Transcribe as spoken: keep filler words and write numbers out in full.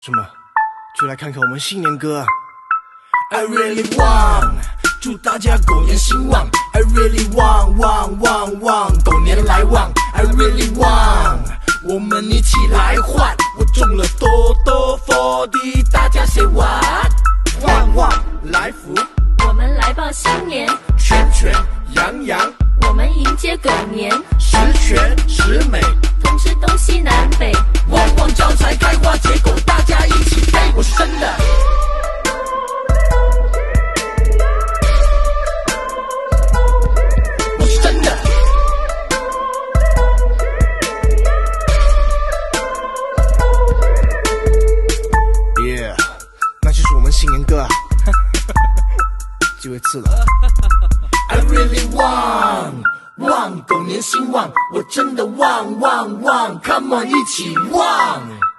什么？就来看看我们新年歌。 I really want， 祝大家狗年兴旺。I really want want want want， 狗年来旺。I really want， 我们一起来换。我中了多多 四 D， 大家 say what？ 旺旺来福， 我们来报新年， 圈圈洋洋， 我们迎接狗年， 十全十美， 同时东西南北， 旺旺招财开花结果，大家一起飞。我是真的。我是真的。 耶，那就是我们新年歌啊！几位次了 I really want， 旺狗年兴旺，我真的旺旺旺 ，Come on 一起旺！